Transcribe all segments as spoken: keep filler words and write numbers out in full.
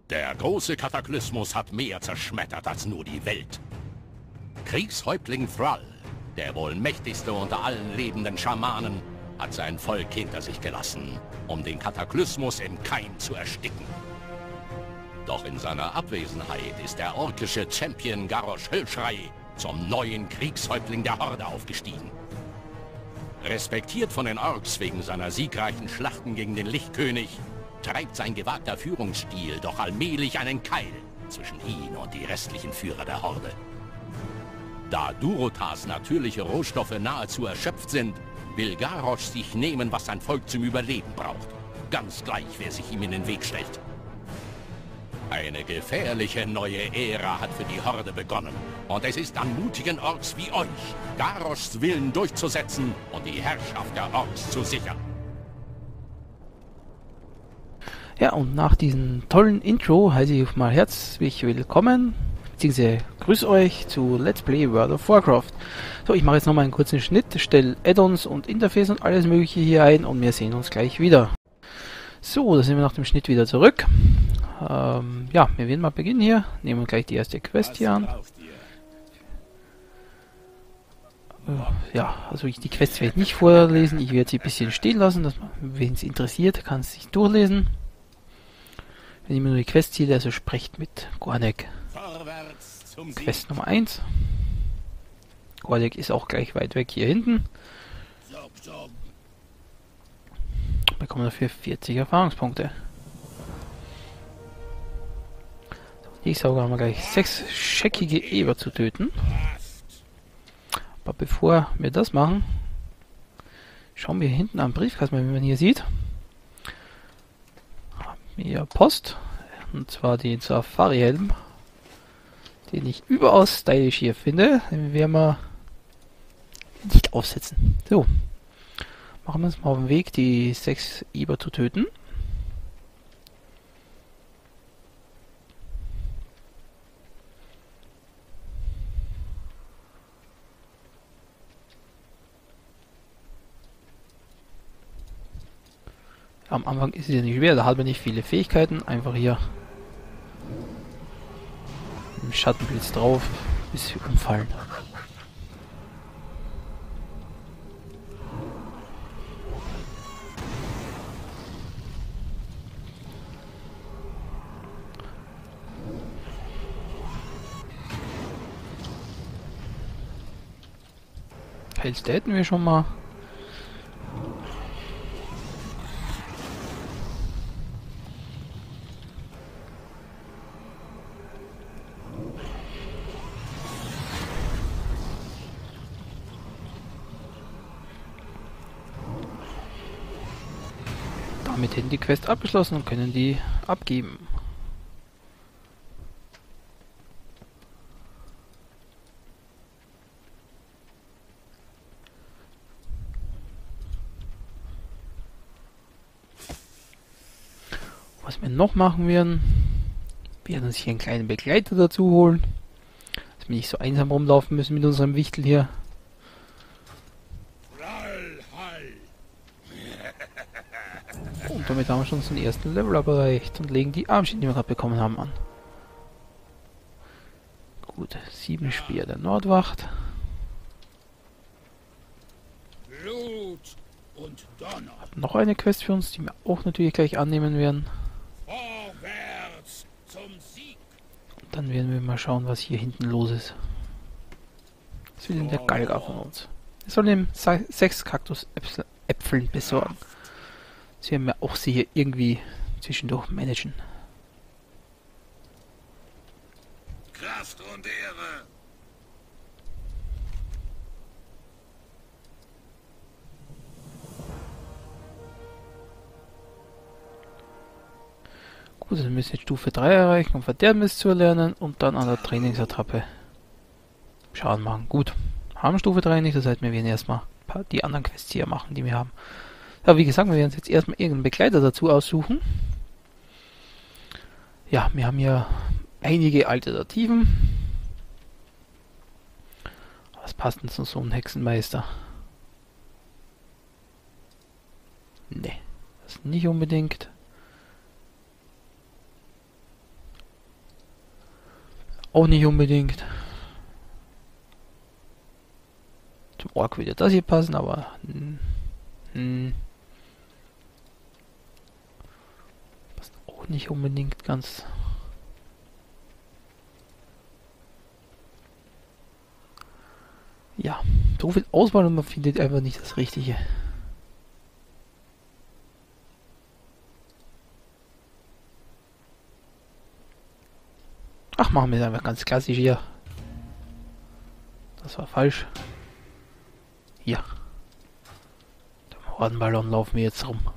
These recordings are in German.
Der große Kataklysmus hat mehr zerschmettert als nur die Welt. Kriegshäuptling Thrall, der wohl mächtigste unter allen lebenden Schamanen, hat sein Volk hinter sich gelassen, um den Kataklysmus im Keim zu ersticken. Doch in seiner Abwesenheit ist der orkische Champion Garrosh Hölschrei zum neuen Kriegshäuptling der Horde aufgestiegen. Respektiert von den Orks wegen seiner siegreichen Schlachten gegen den Lichtkönig, treibt sein gewagter Führungsstil doch allmählich einen Keil zwischen ihn und die restlichen Führer der Horde. Da Durotas natürliche Rohstoffe nahezu erschöpft sind, will Garrosh sich nehmen, was sein Volk zum Überleben braucht. Ganz gleich, wer sich ihm in den Weg stellt. Eine gefährliche neue Ära hat für die Horde begonnen. Und es ist an mutigen Orks wie euch, Garroshs Willen durchzusetzen und die Herrschaft der Orks zu sichern. Ja, und nach diesem tollen Intro heiße ich mal herzlich willkommen, beziehungsweise grüße euch zu Let's Play World of Warcraft. So, ich mache jetzt nochmal einen kurzen Schnitt, stelle Add-ons und Interface und alles mögliche hier ein und wir sehen uns gleich wieder. So, da sind wir nach dem Schnitt wieder zurück. Ähm, ja, wir werden mal beginnen hier. Nehmen wir gleich die erste Quest hier an. Äh, ja, also ich die Quest werde ich nicht vorlesen. Ich werde sie ein bisschen stehen lassen. Dass man, wen es interessiert, kann es sich durchlesen. Wir nehmen nur die Questziele, also sprecht mit Gornek. Quest Nummer eins. Gornek ist auch gleich weit weg hier hinten. Wir bekommen dafür vierzig Erfahrungspunkte. Ich sage haben wir gleich sechs scheckige Eber zu töten. Aber bevor wir das machen, schauen wir hinten am Briefkasten, wie man hier sieht. Haben wir Post. Und zwar den Safari-Helm, den ich überaus stylisch hier finde. Den werden wir nicht aufsetzen. So. Machen wir uns mal auf den Weg, die sechs Eber zu töten. Am Anfang ist es ja nicht schwer, da hat man nicht viele Fähigkeiten. Einfach hier im Schattenblitz drauf, bis wir umfallen. Hälfte hätten wir schon mal. Damit hätten die Quest abgeschlossen und können die abgeben. Was wir noch machen werden, wir werden uns hier einen kleinen Begleiter dazu holen, dass wir nicht so einsam rumlaufen müssen mit unserem Wichtel hier. Und damit haben wir schon den ersten Level erreicht und legen die Armschienen, die wir gerade bekommen haben, an. Gut, sieben Speer der Nordwacht. Blut und Donner. Noch eine Quest für uns, die wir auch natürlich gleich annehmen werden. Vorwärts zum Sieg. Und dann werden wir mal schauen, was hier hinten los ist. Was will denn der Galgar von uns? Wir sollen ihm sechs Kaktusäpfeln besorgen. Das werden wir auch sicher irgendwie zwischendurch managen. Kraft und Ehre. Gut, wir müssen jetzt Stufe drei erreichen, um Verderbnis zu erlernen und dann an der Trainingsattrappe Schaden machen. Gut, haben Stufe drei nicht, das heißt, wir werden erstmal die anderen Quests hier machen, die wir haben. Ja, wie gesagt, wir werden uns jetzt erstmal irgendeinen Begleiter dazu aussuchen. Ja, wir haben ja einige Alternativen. Was passt denn zu so einem Hexenmeister? Ne, das nicht unbedingt. auch nicht unbedingt. Zum Ork würde das hier passen, aber... Hm, passt auch nicht unbedingt ganz... Ja, so viel Auswahl und man findet einfach nicht das Richtige. Ach, machen wir es einfach ganz klassisch hier. Das war falsch. Hier. Den Hordenballon laufen wir jetzt rum.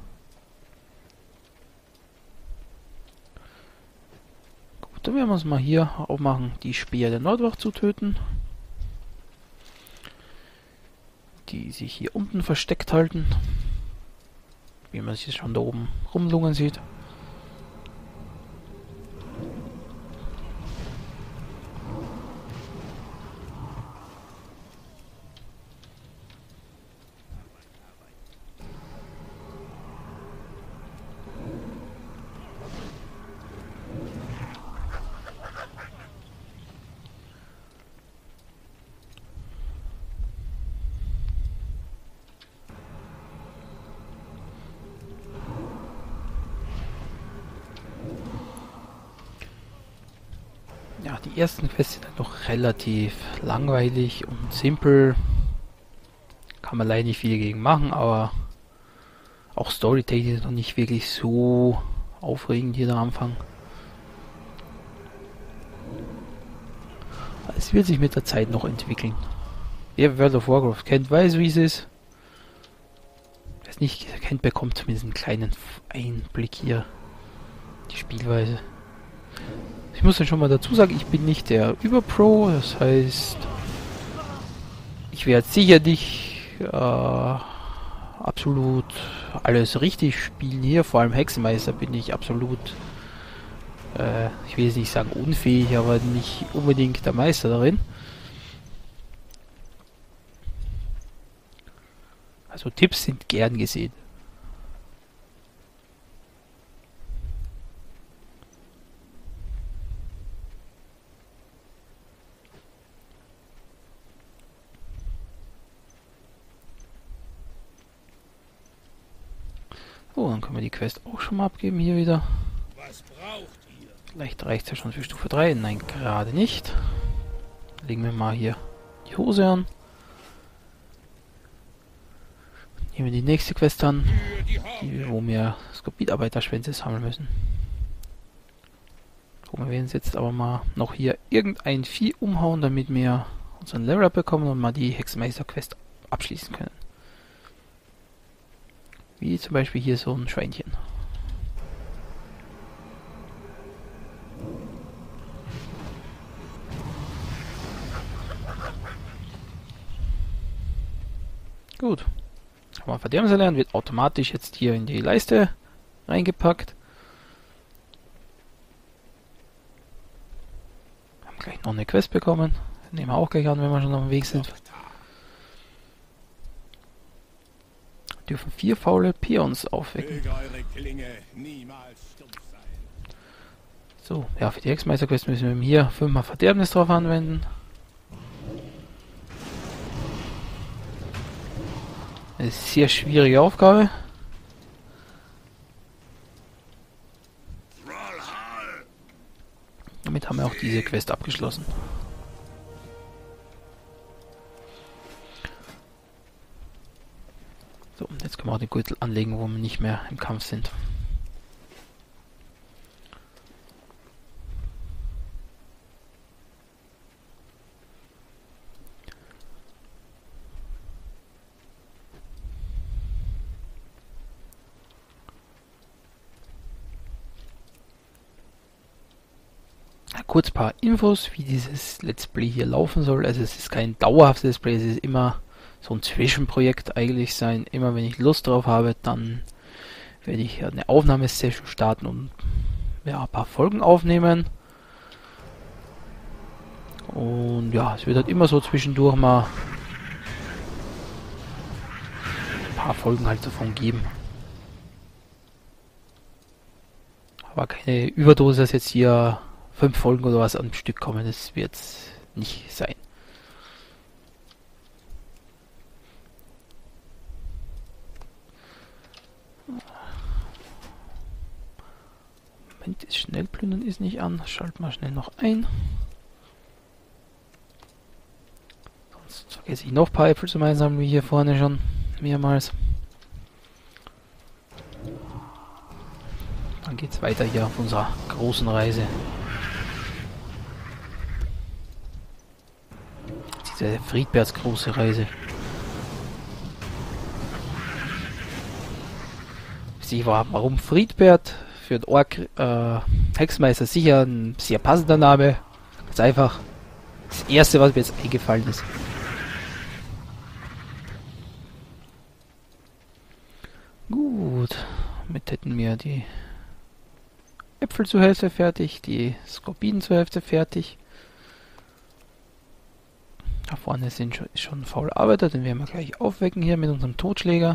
Gut, dann werden wir es mal hier aufmachen, die Speer der Nordwacht zu töten. Die sich hier unten versteckt halten. Wie man sich schon da oben rumlungern sieht. Ja, die ersten Quests sind noch relativ langweilig und simpel. Kann man leider nicht viel gegen machen, aber auch Storytelling ist noch nicht wirklich so aufregend hier am Anfang. Es wird sich mit der Zeit noch entwickeln. Wer World of Warcraft kennt, weiß, wie es ist. Wer es nicht kennt, bekommt zumindest einen kleinen Einblick hier. Die Spielweise. Ich muss dann schon mal dazu sagen, ich bin nicht der Überpro, das heißt, ich werde sicher nicht äh, absolut alles richtig spielen hier, vor allem Hexenmeister bin ich absolut, äh, ich will jetzt nicht sagen unfähig, aber nicht unbedingt der Meister darin. Also Tipps sind gern gesehen. So, dann können wir die Quest auch schon mal abgeben hier wieder. Was braucht ihr? Vielleicht reicht es ja schon für Stufe drei. Nein, gerade nicht. Legen wir mal hier die Hose an. Nehmen wir die nächste Quest an, die, wo wir Skopitarbeiterschwänze sammeln müssen. So, wir werden jetzt aber mal noch hier irgendein Vieh umhauen, damit wir unseren Level Up bekommen und mal die Hexenmeister-Quest abschließen können. Wie zum Beispiel hier so ein Schweinchen. Gut. Haben wir Verderbenserlernen, wird automatisch jetzt hier in die Leiste reingepackt. Haben gleich noch eine Quest bekommen. Nehmen wir auch gleich an, wenn wir schon auf dem Weg sind. Dürfen vier faule Peons aufwecken. So, ja, für die Hexenmeister-Quest müssen wir hier fünfmal Verderbnis drauf anwenden. Eine sehr schwierige Aufgabe. Damit haben wir auch diese Quest abgeschlossen. So, jetzt können wir auch den Gürtel anlegen, wo wir nicht mehr im Kampf sind. Kurz ein paar Infos, wie dieses Let's Play hier laufen soll. Also es ist kein dauerhaftes Let's Play, es ist immer so ein Zwischenprojekt eigentlich sein. Immer wenn ich Lust drauf habe, dann werde ich eine Aufnahmesession starten und ja, ein paar Folgen aufnehmen. Und ja, es wird halt immer so zwischendurch mal ein paar Folgen halt davon geben. Aber keine Überdosis jetzt hier fünf Folgen oder was am Stück kommen. Das wird nicht sein. Moment, das Schnellplündern ist nicht an. Schalten wir schnell noch ein. Sonst vergesse ich noch ein paar Äpfel zum Einsammeln, wie hier vorne schon mehrmals. Dann geht es weiter hier auf unserer großen Reise. Diese Friedberts große Reise. Sie war, warum Friedbert? Für den Ork äh, Hexenmeister sicher ein sehr passender Name. Ganz einfach. Das erste, was mir jetzt eingefallen ist. Gut. Damit hätten wir die Äpfel zur Hälfte fertig, die Skorpinen zur Hälfte fertig. Da vorne sind schon, ist schon ein fauler Arbeiter, den werden wir gleich aufwecken hier mit unserem Totschläger.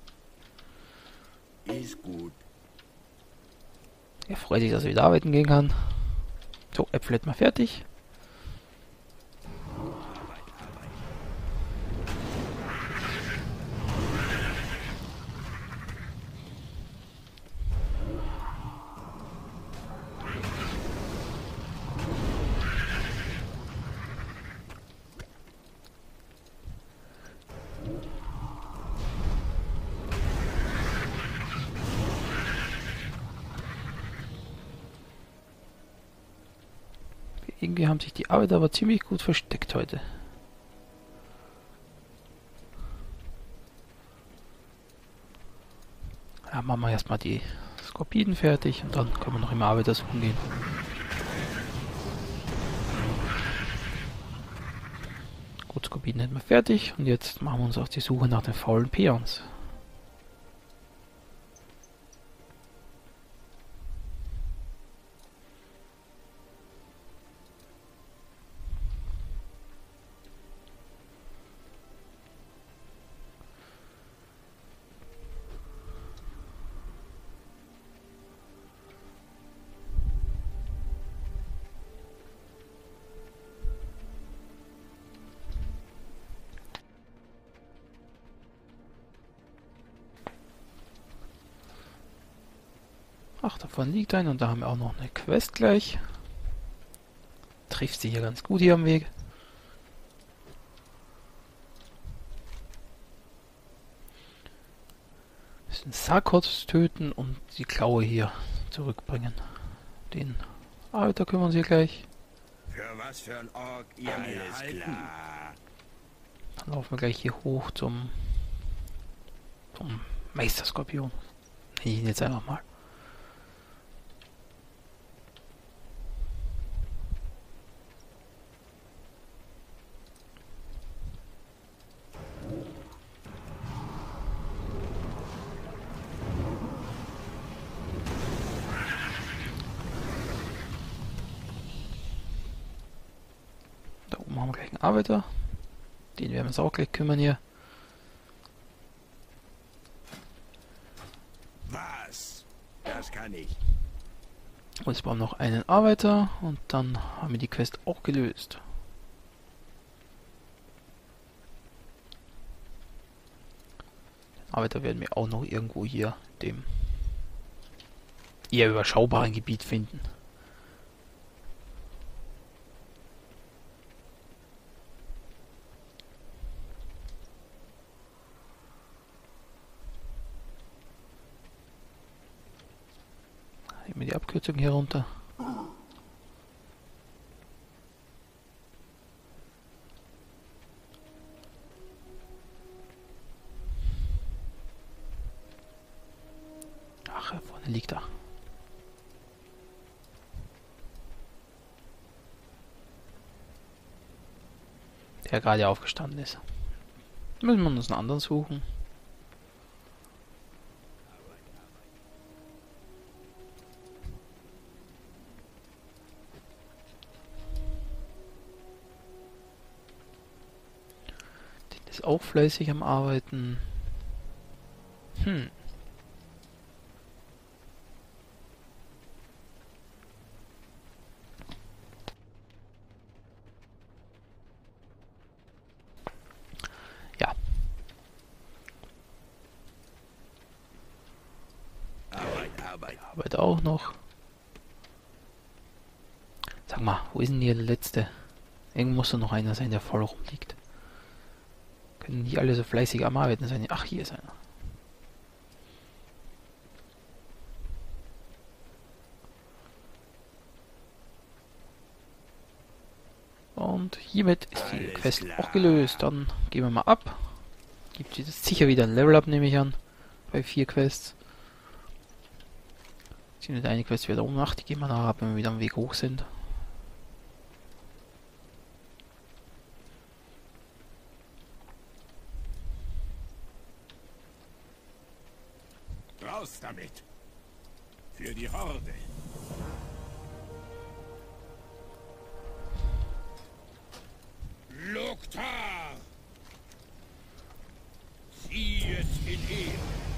Ist gut. Er freut sich, dass er wieder arbeiten gehen kann. So, Äpfel hätten wir fertig. Irgendwie haben sich die Arbeiter aber ziemlich gut versteckt heute. Ja, machen wir erstmal die Skorpiden fertig und dann können wir noch im Arbeiter suchen gehen. Gut, Skorpiden hätten wir fertig und jetzt machen wir uns auf die Suche nach den faulen Peons. Ach, davon liegt ein und da haben wir auch noch eine Quest gleich. Trifft sie hier ganz gut hier am Weg. Müssen Sarkots töten und die Klaue hier zurückbringen. Den Arbeiter kümmern sie gleich. Für was für ein Ork ihr mir halten? Klar. Dann laufen wir gleich hier hoch zum, zum Meisterskorpion. Nenne ich ihn jetzt einfach mal. Da oben haben wir gleich einen Arbeiter. Den werden wir uns auch gleich kümmern hier. Was? Das kann ich. Und jetzt brauchen wir noch einen Arbeiter und dann haben wir die Quest auch gelöst. Den Arbeiter werden wir auch noch irgendwo hier dem eher überschaubaren Gebiet finden. Nehmen wir die Abkürzung hier runter. Ach, da vorne liegt er. Der gerade aufgestanden ist. Müssen wir uns einen anderen suchen. Ist auch fleißig am Arbeiten. Hm. Arbeit auch noch. Sag mal, wo ist denn hier der letzte? Irgendwo muss da noch einer sein, der voll rumliegt. Können die alle so fleißig am Arbeiten sein? Ach, hier ist einer. Und hiermit ist die Quest auch gelöst. Dann gehen wir mal ab. Gibt es sicher wieder ein Level-Up, nehme ich an. Bei vier Quests. Sind nicht eine Quest wieder um Nacht. Die gehen wir nachher ab, wenn wir wieder am Weg hoch sind. Raus damit! Für die Horde! Loktar! Sieh es in Ehre!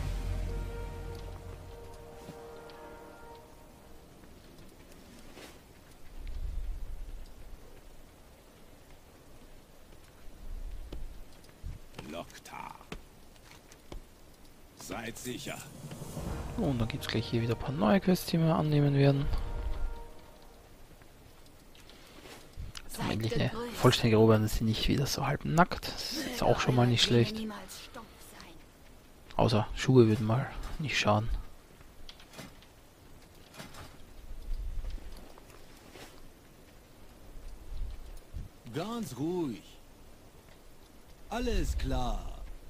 Loktar! Seid sicher! Und dann gibt es gleich hier wieder ein paar neue Quests, die wir annehmen werden. Zum endlich eine vollständige Robe, dass sie nicht wieder so halb nackt. Das ist auch schon mal nicht schlecht. Außer Schuhe würden mal nicht schaden. Ganz ruhig. Alles klar.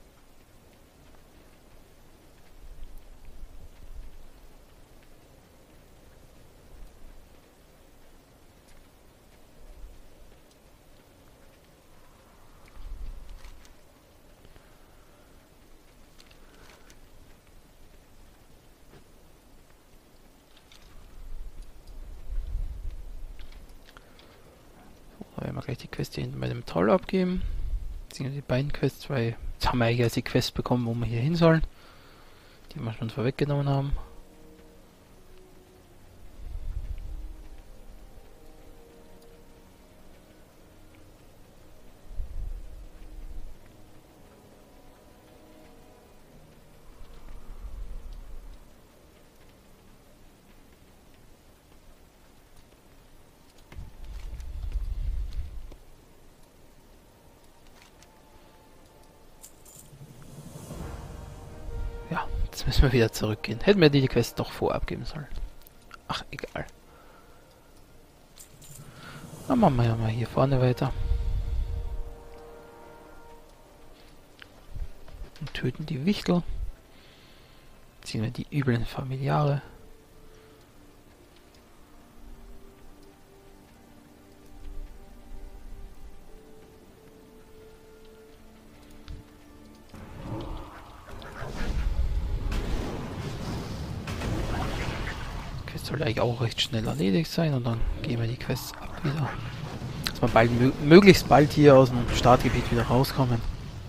Da werden wir gleich die Quest hier hinten bei dem Troll abgeben. Beziehungsweise die beiden Quests, weil jetzt haben wir eigentlich erst die Quest bekommen, wo wir hier hin sollen. Die wir schon vorweggenommen haben. Ja, jetzt müssen wir wieder zurückgehen. Hätten wir die Quest doch vorab geben sollen. Ach, egal. Dann machen wir ja mal hier vorne weiter. Und töten die Wichtel. Ziehen wir die üblen Familiare. Sollte eigentlich auch recht schnell erledigt sein und dann gehen wir die Quests ab wieder. Dass wir bald, möglichst bald hier aus dem Startgebiet wieder rauskommen.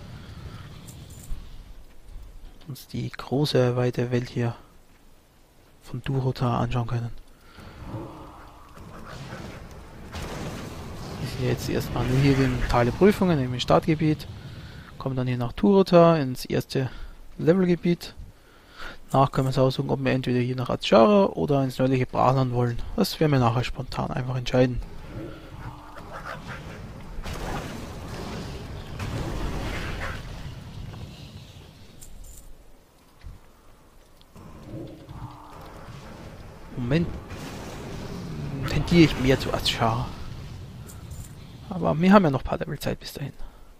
Uns die große, weite Welt hier von Durotar anschauen können. Wir sind jetzt erstmal nur hier in Teile Prüfungen im Startgebiet. Kommen dann hier nach Durotar ins erste Levelgebiet. Danach können wir uns aussuchen, ob wir entweder hier nach Azshara oder ins nördliche Brahland wollen. Das werden wir nachher spontan einfach entscheiden. Im Moment tendiere ich mehr zu Azshara. Aber wir haben ja noch ein paar Level Zeit bis dahin.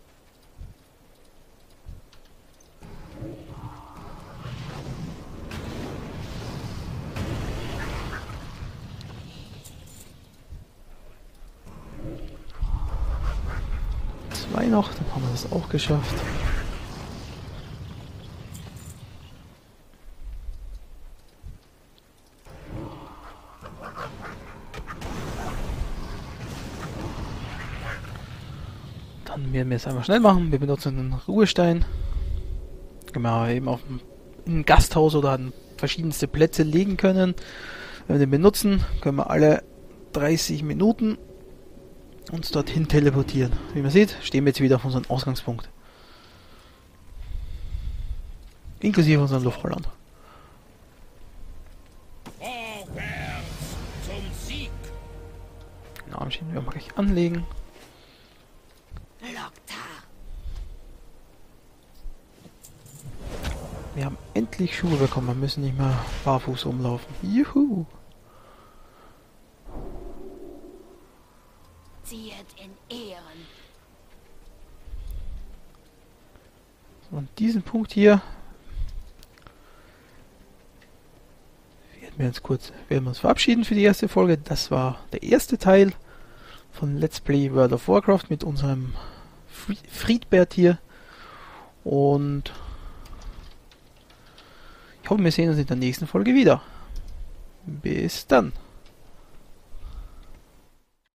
Zwei noch, dann haben wir das auch geschafft. Dann werden wir es einfach schnell machen. Wir benutzen einen Ruhestein. Können wir eben auf ein Gasthaus oder an verschiedenste Plätze legen können. Wenn wir den benutzen, können wir alle dreißig Minuten uns dorthin teleportieren. Wie man sieht, stehen wir jetzt wieder auf unserem Ausgangspunkt. Inklusive unseren Luftballon. anlegen. Wir haben endlich Schuhe bekommen, wir müssen nicht mehr barfuß rumlaufen. Juhu! Ziehet in Ehren. So, und diesen Punkt hier werden wir uns kurz werden wir uns verabschieden für die erste Folge. Das war der erste Teil von Let's Play World of Warcraft mit unserem Friedbert hier. Und ich hoffe, wir sehen uns in der nächsten Folge wieder. Bis dann.